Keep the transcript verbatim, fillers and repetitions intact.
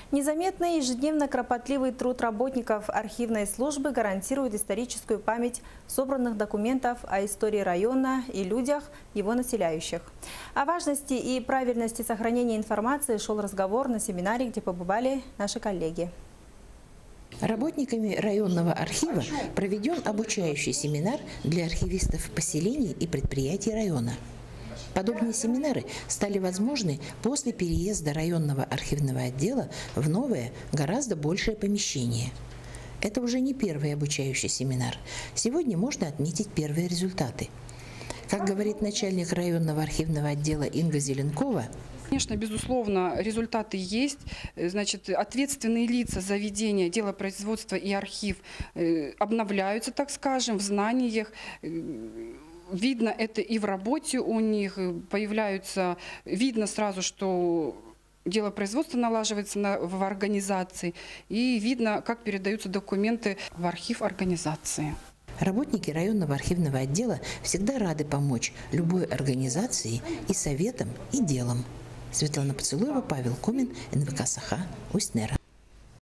Незаметный ежедневно кропотливый труд работников архивной службы гарантирует историческую память собранных документов о истории района и людях, его населяющих. О важности и правильности сохранения информации шел разговор на семинаре, где побывали наши коллеги. Работниками районного архива проведен обучающий семинар для архивистов поселений и предприятий района. Подобные семинары стали возможны после переезда районного архивного отдела в новое, гораздо большее помещение. Это уже не первый обучающий семинар. Сегодня можно отметить первые результаты. Как говорит начальник районного архивного отдела Инга Зеленкова, конечно, безусловно, результаты есть. Значит, ответственные лица за ведение дела производства и архив обновляются, так скажем, в знаниях. Видно это и в работе у них, появляются, видно сразу, что дело производства налаживается на, в организации, и видно, как передаются документы в архив организации. Работники районного архивного отдела всегда рады помочь любой организации и советам, и делам. Светлана Поцелуева, Павел Кумин, эн вэ ка «Саха», Усть-Нера.